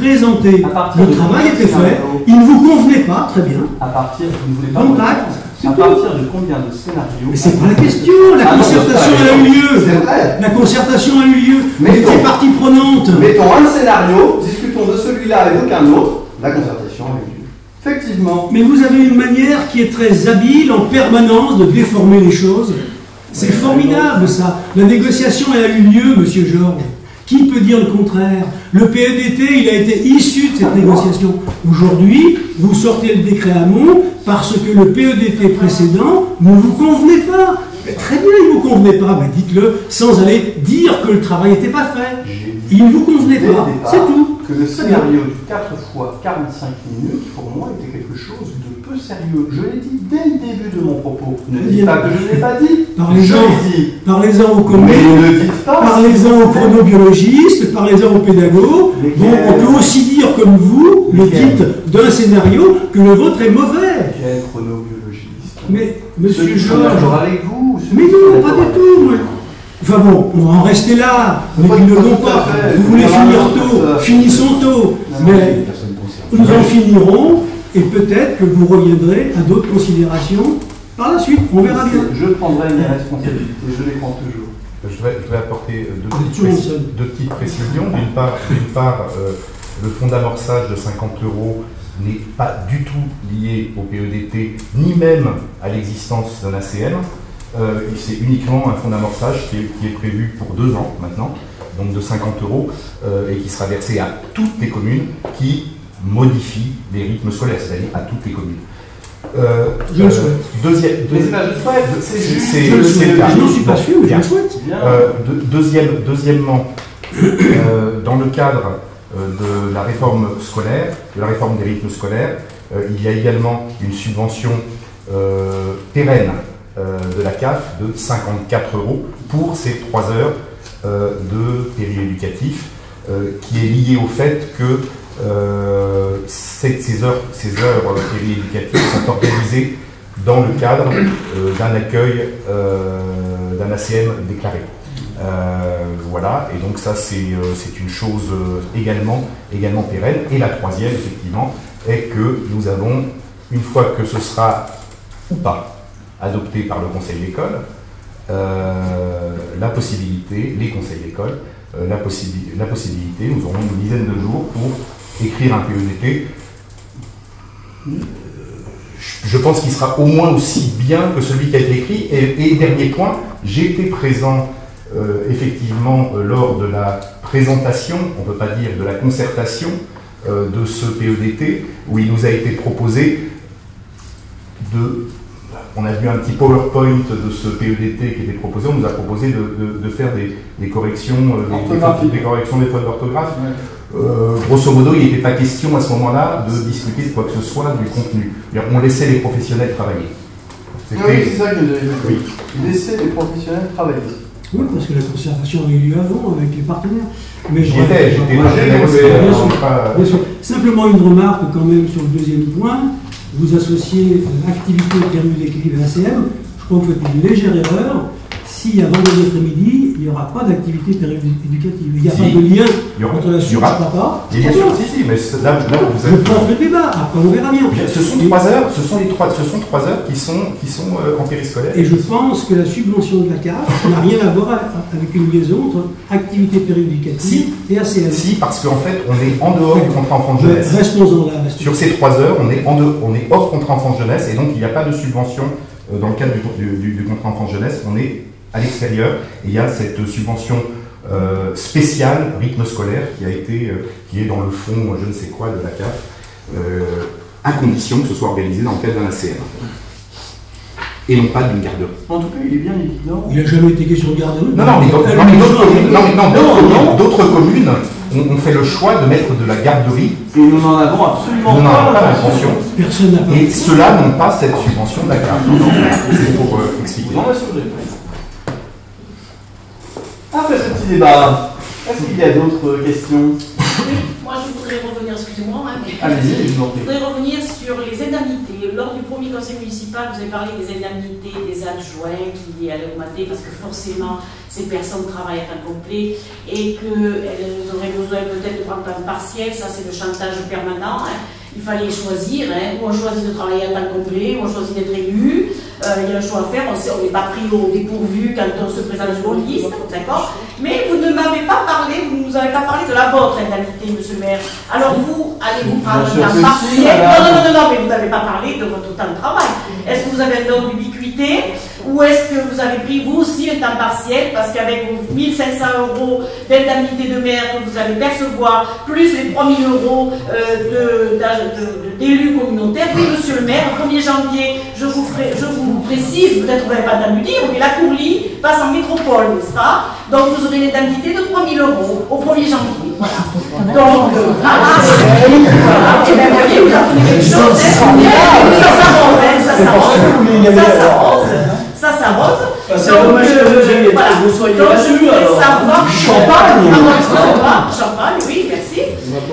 présenté, le travail était fait, il ne vous convenait pas, très bien. À partir, vous ne voulez pas. Contact, c'est à tout. partir de combien de scénarios? Mais c'est pas la question, la Ah non, concertation c'est a eu lieu. C'est vrai. La concertation a eu lieu. Vous Mettons. étiez partie prenante. Mettons un scénario, discutons de celui-là et d'aucun autre. La concertation a eu lieu. Effectivement. Mais vous avez une manière qui est très habile en permanence de déformer les choses. C'est formidable ça. La négociation elle a eu lieu, monsieur Georges. Qui peut dire le contraire? Le PEDT, il a été issu de cette négociation. Aujourd'hui, vous sortez le décret Hamon parce que le PEDT précédent ne vous convenait pas. Mais très bien, il ne vous convenait pas. Mais dites-le sans aller dire que le travail n'était pas fait. Il ne vous convenait Dès le pas. départ, C'est tout. que le scénario du 4 fois 45 minutes, pour moi, était quelque chose de peu sérieux. Je l'ai dit dès le début de mon propos. Ne dites pas que je ne l'ai pas dit. Je l'ai dit. Parlez-en aux Mais communes, ne dites pas. parlez-en aux chronobiologistes, parlez-en aux pédagogues. Bon, on peut aussi dire, comme vous, le dites d'un scénario, que le vôtre est mauvais. Quel chronobiologiste? Mais, monsieur Celui qui sont Georges, d'accord avec vous ou celui mais qui sont non, pas d'accord du avec tout. vous? Moi. Enfin bon, on va en rester là, mais Pas qui ne tout vont à pas. fait. Vous voulez On va finir voir tôt, tout ça. finissons tôt. Mais nous en finirons, et peut-être que vous reviendrez à d'autres considérations par la suite. On verra bien. Je prendrai mes responsabilités, je les prends toujours. Je vais apporter toujours le seul. deux petites précisions. D'une part, le fonds d'amorçage de 50 € n'est pas du tout lié au PEDT, ni même à l'existence d'un ACM. C'est uniquement un fonds d'amorçage qui est prévu pour 2 ans maintenant, donc de 50 € et qui sera versé à toutes les communes qui modifient les rythmes scolaires, c'est-à-dire à toutes les communes. Je le souhaite. Mais c'est pas je souhaite, c'est juste. Je le c'est souhaite. le cas. Je n'en suis pas sûr, mais je Bien. le souhaite. Bien. Deuxièmement, dans le cadre de la réforme scolaire, de la réforme des rythmes scolaires, il y a également une subvention pérenne de la CAF de 54 € pour ces 3 heures de périéducatif, qui est liée au fait que ces heures périéducatives sont organisées dans le cadre d'un accueil d'un ACM déclaré. Voilà, et donc ça c'est une chose également pérenne. Et la troisième, effectivement, est que nous avons, une fois que ce sera ou pas adopté par le conseil d'école, la possibilité, les conseils d'école, la possibilité, nous aurons une dizaine de jours pour écrire un PEDT. Je pense qu'il sera au moins aussi bien que celui qui a été écrit. Et dernier point, j'ai été présent effectivement lors de la présentation, on ne peut pas dire de la concertation de ce PEDT, où il nous a été proposé on a vu un petit PowerPoint de ce PEDT qui était proposé, on nous a proposé de faire des corrections, des corrections des fautes d'orthographe. Grosso modo, il n'était pas question à ce moment-là de discuter de quoi que ce soit du contenu. On laissait les professionnels travailler. Oui, c'est ça que j'avais dit. Oui. Laisser les professionnels travailler. Oui, parce que la concertation a eu lieu avant avec les partenaires. Mais J'étais là, bien sûr. Simplement une remarque quand même sur le deuxième point. Vous associez activité périéducative et ACM. Je crois que vous faites une légère erreur. Si à vendredi après-midi, il n'y aura pas d'activité périéducative. Il n'y a pas de lien entre la suite et le papa. Bien sûr, si, mais là vous Je pense le débat, après on verra bien. Ce sont 3 heures, ce sont 3 heures qui sont en périscolaire. Et je pense que la subvention de la CAF n'a rien à voir avec une liaison entre activité périéducative et ACM. Si, parce qu'en fait, on est en dehors du contrat enfant de jeunesse. Restons-en là. Sur ces 3 heures, on est hors contrat enfant de jeunesse, et donc il n'y a pas de subvention dans le cadre du contrat enfant de jeunesse. On est à l'extérieur, et il y a cette subvention spéciale rythme scolaire qui est dans le fond, je ne sais quoi, de la CAF, à condition que ce soit organisé dans le cadre d'un ACM. Et non pas d'une garderie. En tout cas, il est bien évident. Il n'a jamais été question de garderie. D'autres communes ont fait le choix de mettre de la garderie. Et nous n'en avons absolument pas l'intention. Personne n'a pas. Et ceux-là n'ont pas cette subvention de la CAF. C'est pour expliquer. Après ce petit débat, est-ce qu'il y a d'autres questions? Oui, moi je voudrais revenir, excusez-moi, hein, mais Allez-y, je vous en Je prie. voudrais revenir sur les indemnités. Lors du premier conseil municipal, vous avez parlé des indemnités des adjoints qui allaient augmenter parce que forcément, ces personnes travaillent à temps complet et qu'elles auraient besoin peut-être de prendre temps partiel. Ça, c'est le chantage permanent. Hein. Il fallait choisir. Hein. Ou on choisit de travailler à temps complet, ou on choisit d'être élu. Il y a un choix à faire. On n'est pas pris au dépourvu quand on se présente sur une liste. D'accord ? Mais vous ne m'avez pas parlé, vous ne nous avez pas parlé de la vôtre indemnité, monsieur le maire. Alors vous, allez-vous prendre un temps partiel? Non, mais vous n'avez pas parlé de votre temps de travail. Est-ce que vous avez un don d'ubiquité ou est-ce que vous avez pris vous aussi un temps partiel parce qu'avec vos 1 500 € d'indemnité de maire que vous allez percevoir, plus les 3 000 € d'élus communautaires, oui monsieur le maire, au 1er janvier, je vous précise, peut-être vous n'avez pas d'à me dire, mais la Courlie passe en métropole, n'est-ce pas? Donc vous aurez une indemnité de 3 000 € au 1er janvier. Voilà. Donc, vous voyez, vous apprenez quelque chose, ça s'arrose. C'est dommage que vous soyez là-dessus. Champagne, oui, merci.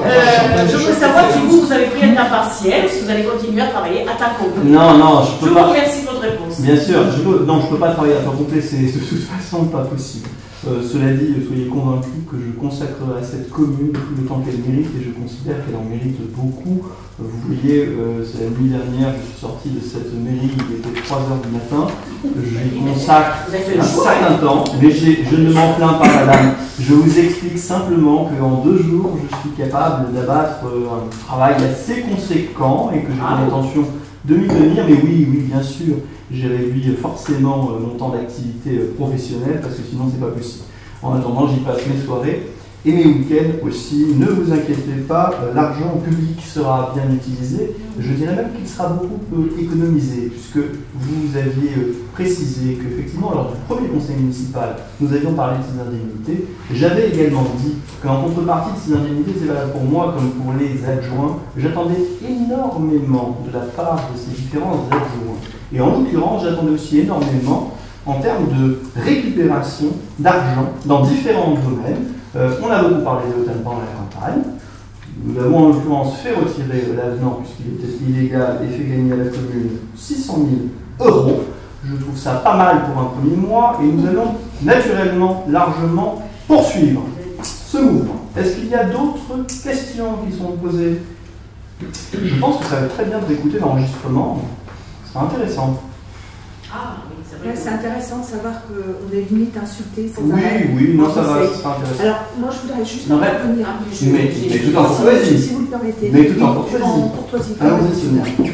Je voudrais savoir si vous avez pris un temps partiel ou si vous allez continuer à travailler à temps complet. Non, je peux pas. Je vous remercie de votre réponse. Bien sûr, je peux pas travailler à temps complet, c'est de toute façon pas possible. Cela dit, soyez convaincus que je consacrerai à cette commune tout le temps qu'elle mérite et je considère qu'elle en mérite beaucoup. Vous voyez, c'est la nuit dernière, je suis sorti de cette mairie, il était 3 h du matin. J'y consacre un certain temps, mais je ne m'en plains pas, madame. Je vous explique simplement qu'en 2 jours, je suis capable d'abattre un travail assez conséquent et que j'ai l'intention de m'y tenir. Mais oui, bien sûr, j'ai réduit forcément mon temps d'activité professionnelle parce que sinon c'est pas possible. En attendant, j'y passe mes soirées et mes week-ends aussi. Ne vous inquiétez pas, l'argent public sera bien utilisé. Je dirais même qu'il sera beaucoup économisé puisque vous aviez précisé qu'effectivement lors du premier conseil municipal, nous avions parlé de ces indemnités. J'avais également dit qu'en contrepartie de ces indemnités, c'est valable pour moi comme pour les adjoints, j'attendais énormément de la part de ces différents adjoints. Et en l'occurrence, j'attendais aussi énormément en termes de récupération d'argent dans différents domaines. On a beaucoup parlé de l'OTAN pendant la campagne. Nous avons en l'occurrence fait retirer l'avenant puisqu'il était illégal et fait gagner à la commune 600 000 €. Je trouve ça pas mal pour un premier mois et nous allons naturellement largement poursuivre ce mouvement. Est-ce qu'il y a d'autres questions qui sont posées? Je pense que ça va être très bien d'écouter l'enregistrement. C'est intéressant. Ah, oui, c'est vrai. C'est intéressant de savoir qu'on est limite insulté sans arrêt. Oui, non, ça va, c'est intéressant. Alors, moi, je voudrais juste revenir. Mais tout en courtoisie. Si vous le permettez. Mais tout en courtoisie. Allons-y.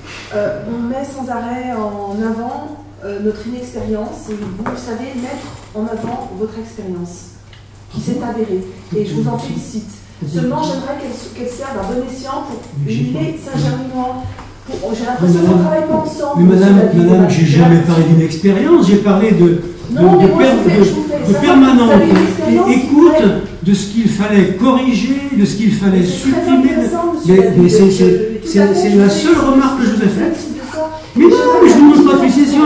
On met sans arrêt en avant notre inexpérience et vous savez mettre en avant votre expérience qui s'est avérée. Et je vous en félicite. Seulement, j'aimerais qu'elle serve à bon escient pour les Saint-Germinois. J'ai l'impression qu'on ne travaille pas ensemble. Mais madame, j'ai jamais parlé d'une expérience, j'ai parlé de permanente écoute de ce qu'il fallait corriger, de ce qu'il fallait supprimer. Mais c'est la seule remarque que je vous ai faite. Mais non, mais je ne vous montre pas fixation.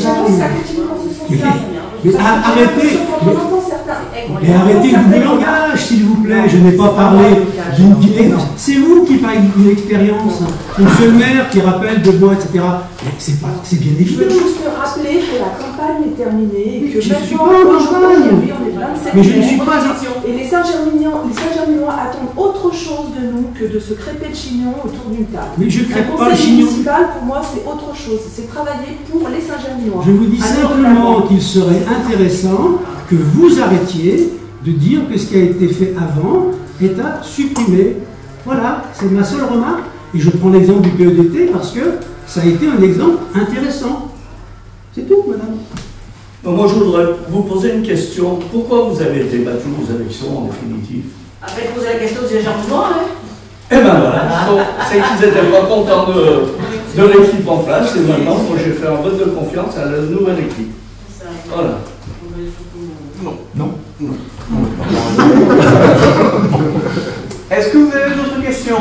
Mais arrêtez. Mais arrêtez le double langage, s'il vous plaît. Je n'ai pas parlé d'une. C'est vous qui parlez d'une expérience. Monsieur le maire qui rappelle de moi, etc. C'est bien évident. Je veux juste rappeler que la campagne est terminée et que je ne suis pas en campagne. Mais je ne suis pas. Et les Saint-Germinois attendent autre chose de nous que de se crêper de chignon autour d'une table. Mais je crêpe pas le conseil chignon. municipal, pour moi, c'est autre chose. C'est travailler pour les Saint-Germinois. Je vous dis simplement qu'il serait intéressant que vous arrêtiez de dire que ce qui a été fait avant est à supprimer. Voilà, c'est ma seule remarque. Et je prends l'exemple du PEDT parce que ça a été un exemple intéressant. C'est tout, madame. Moi, je voudrais vous poser une question. Pourquoi vous avez été battu aux élections en définitive? Après, poser la question des gens de moi, hein. Eh ben voilà, c'est qu'ils n'étaient pas contents de l'équipe en place et maintenant, moi, j'ai fait un vote de confiance à la nouvelle équipe. Voilà. Non. Est-ce que vous avez d'autres questions?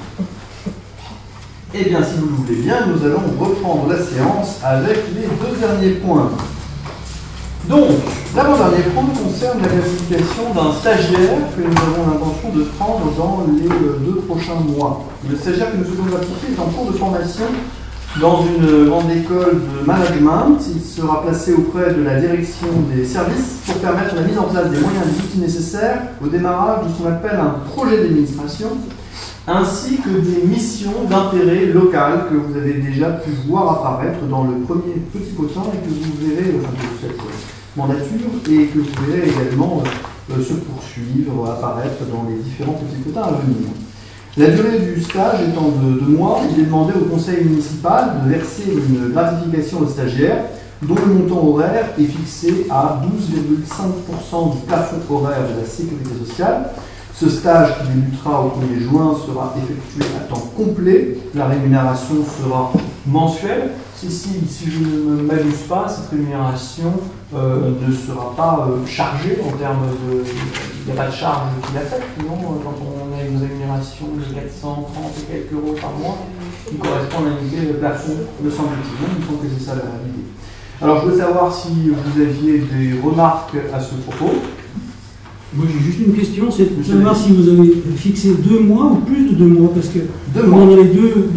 Eh bien, si vous le voulez bien, nous allons reprendre la séance avec les 2 derniers points. Donc, l'avant-dernier point concerne la classification d'un stagiaire que nous avons l'intention de prendre dans les 2 prochains mois. Le stagiaire que nous souhaitons gratifier est en cours de formation dans une grande école de management. Il sera placé auprès de la direction des services pour permettre la mise en place des moyens et des outils nécessaires au démarrage de ce qu'on appelle un projet d'administration, ainsi que des missions d'intérêt local que vous avez déjà pu voir apparaître dans le premier petit potin et que vous verrez, enfin, de cette mandature, et que vous verrez également se poursuivre, apparaître dans les différents petits potins à venir. La durée du stage étant de 2 mois, il est demandé au conseil municipal de verser une gratification aux stagiaires dont le montant horaire est fixé à 12,5% du plafond horaire de la sécurité sociale. Ce stage qui débutera au 1er juin sera effectué à temps complet. La rémunération sera mensuelle. Si je ne m'abuse pas, cette rémunération ne sera pas chargée en termes de... Il n'y a pas de charge qui l'affecte, non? Quand on a une rémunération de 430 et quelques euros par mois, qui correspond à l'indiqué plafond, me semble-t-il. Il me semble que c'est ça la réalité. Alors je veux savoir si vous aviez des remarques à ce propos. Moi j'ai juste une question, c'est de savoir si vous avez fixé 2 mois ou plus de 2 mois, parce que dans les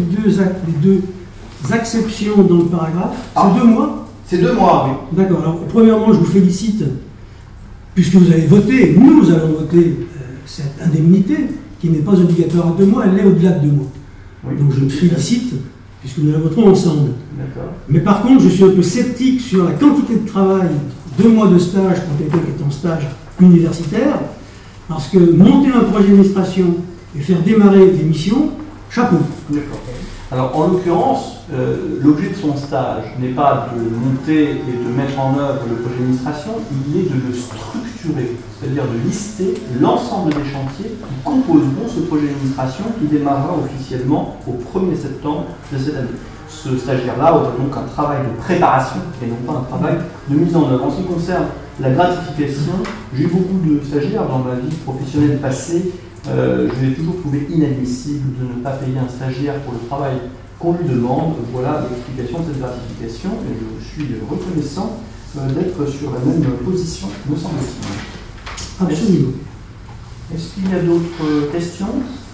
deux acceptions dans le paragraphe, c'est 2 mois? C'est 2 mois, oui. D'accord, alors premièrement je vous félicite, puisque vous avez voté, nous allons voter cette indemnité, qui n'est pas obligatoire à 2 mois, elle l'est au-delà de 2 mois. Oui. Donc je me félicite, puisque nous la voterons ensemble. Mais par contre, je suis un peu sceptique sur la quantité de travail, 2 mois de stage pour quelqu'un qui est en stage universitaire, parce que monter un projet d'administration et faire démarrer des missions, chapeau. D'accord. Alors en l'occurrence, l'objet de son stage n'est pas de monter et de mettre en œuvre le projet d'administration, il est de le structurer, c'est-à-dire de lister l'ensemble des chantiers qui composeront ce projet d'administration qui démarrera officiellement au 1er septembre de cette année. Ce stagiaire-là aura donc un travail de préparation et non pas un travail de mise en œuvre. En ce qui concerne la gratification, j'ai eu beaucoup de stagiaires dans ma vie professionnelle passée. Je l'ai toujours trouvé inadmissible de ne pas payer un stagiaire pour le travail qu'on lui demande. Voilà l'explication de cette gratification et je suis reconnaissant d'être sur la même position, me semble-t-il. Absolument. Est-ce qu'il y a d'autres questions?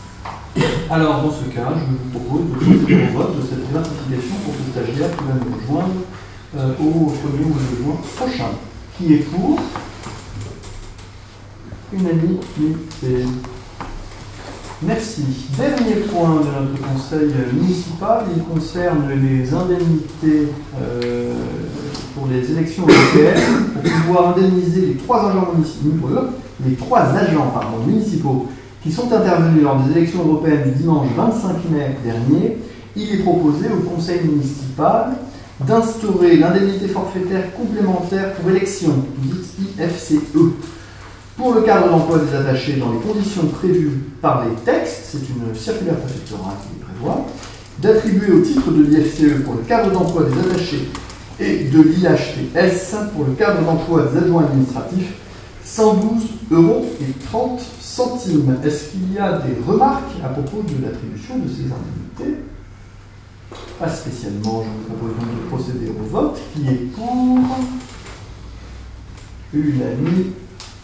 Alors, dans ce cas, je vous propose de procéder au vote de cette gratification pour ce stagiaire qui va nous rejoindre au 1er ou 2 juin prochain. Qui est pour? Unanimité. Merci. Dernier point de notre conseil municipal, il concerne les indemnités pour les élections européennes pour pouvoir indemniser les 3 agents municipaux qui sont intervenus lors des élections européennes du dimanche 25 mai dernier. Il est proposé au conseil municipal d'instaurer l'indemnité forfaitaire complémentaire pour élection, dite IFCE, pour le cadre d'emploi des attachés dans les conditions prévues par les textes, c'est une circulaire préfectorale qui les prévoit, d'attribuer au titre de l'IFCE pour le cadre d'emploi des attachés et de l'IHTS pour le cadre d'emploi des adjoints administratifs 112,30 €. Est-ce qu'il y a des remarques à propos de l'attribution de ces indemnités? Pas spécialement, je vous propose donc de procéder au vote. Qui est pour? Unanimité.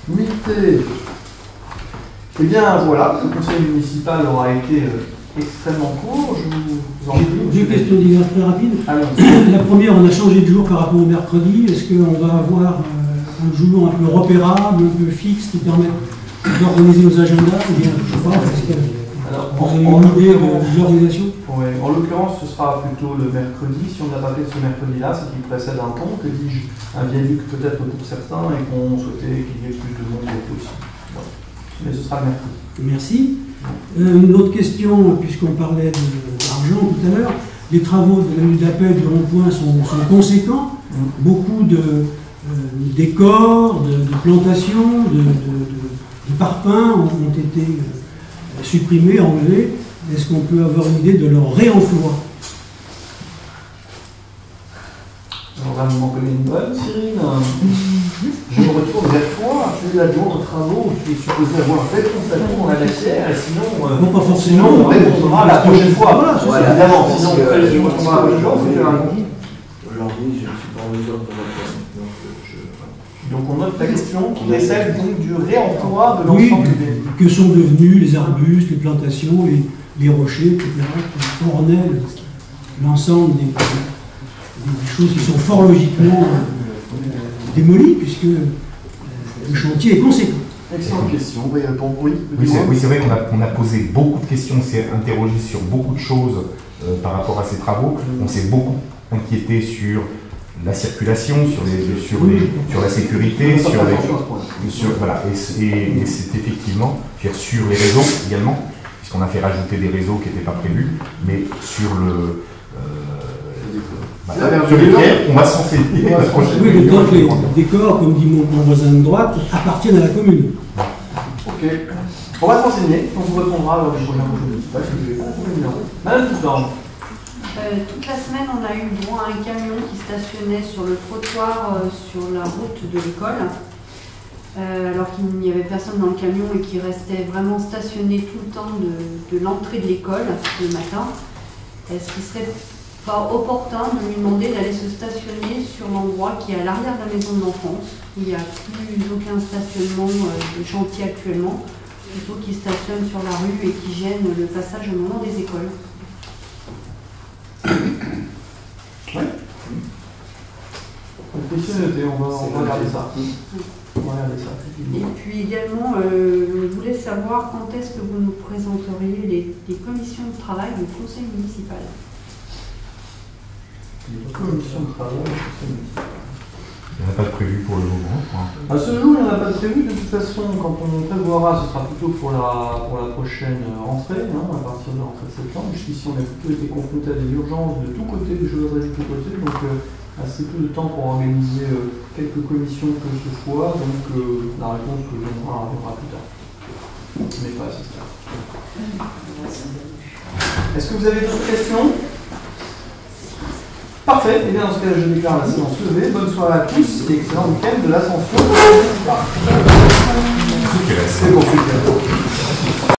Eh bien voilà, le conseil municipal aura été extrêmement court. Je vous en prie. Deux questions diverses très rapides. La première, on a changé de jour par rapport au mercredi. Est-ce qu'on va avoir un jour un peu repérable, un peu fixe, qui permet d'organiser nos agendas? Ou bien, je sais pas, parce que vous avez une idée de l'organisation? Oui, en l'occurrence, ce sera plutôt le mercredi. Si on n'a pas fait ce mercredi-là, c'est qu'il précède un pont, que dis-je, un viaduc peut-être pour certains, et qu'on souhaitait qu'il y ait plus de monde possible. Voilà. Mais ce sera le mercredi. Merci. Une autre question, puisqu'on parlait d'argent tout à l'heure, les travaux de la nuit d'appel du rond-point sont conséquents. Beaucoup de décors, de plantations, de parpaings ont été supprimés, enlevés. Est-ce qu'on peut avoir une idée de leur réemploi? On va m'en connaître une bonne, Cyril. Je me retourne vers toi, tu es l'adjoint aux travaux, tu es supposé avoir réponse à tout dans la matière, et sinon, non, pas forcément, on répondra la prochaine fois. Voilà, évidemment, sinon je répondrai la prochaine fois. Aujourd'hui, je ne suis pas en mesure de répondre. Donc, Donc on note la question qui est celle donc du réemploi de Oui, l'ensemble des... que sont devenus les arbustes, les plantations, les rochers, etc., qui ornaient l'ensemble des choses qui sont fort logiquement démolies, puisque le chantier est conséquent. Excellente question, vous y répondre. Oui, Oui, c'est vrai qu'on a posé beaucoup de questions, on s'est interrogé sur beaucoup de choses par rapport à ces travaux. On s'est beaucoup inquiété sur la circulation, sur la sécurité, voilà. Et c'est effectivement sur les réseaux également, puisqu'on a fait rajouter des réseaux qui n'étaient pas prévus, mais sur le sur lesquels on va s'enseigner. Oui, donc les décors, comme dit mon voisin de droite, appartiennent à la commune. Ok. On va s'enseigner, on vous répondra lors du prochain jour. Madame Toussaint. Toute la semaine, on a eu droit à un camion qui stationnait sur le trottoir sur la route de l'école, alors qu'il n'y avait personne dans le camion et qui restait vraiment stationné tout le temps de l'entrée de l'école le matin. Est-ce qu'il serait pas opportun de lui demander d'aller se stationner sur l'endroit qui est à l'arrière de la maison de l'enfance, où il n'y a plus aucun stationnement de chantier actuellement, plutôt qu'il stationne sur la rue et qui gêne le passage au moment des écoles? Oui. On va regarder ça. Et puis également, je voulais savoir quand est-ce que vous nous présenteriez les commissions de travail du conseil municipal. Les commissions de travail du conseil municipal. Il n'y en a pas de prévu pour le moment. À ce jour, il n'y en a pas de prévu. De toute façon, quand on prévoira, ce sera plutôt pour la prochaine rentrée, à partir de la rentrée de septembre. Jusqu'ici, on a plutôt été confronté à des urgences de tous côtés, des choses de tous côtés. Donc, assez peu de temps pour organiser quelques commissions que ce soit. Donc, la réponse que viendra arrivera plus tard. Mais pas à ce stade. Est-ce que vous avez d'autres questions? Parfait, et bien dans ce cas, je déclare la séance levée. Bonne soirée à tous et excellent week-end de l'Ascension. C'est bon, super.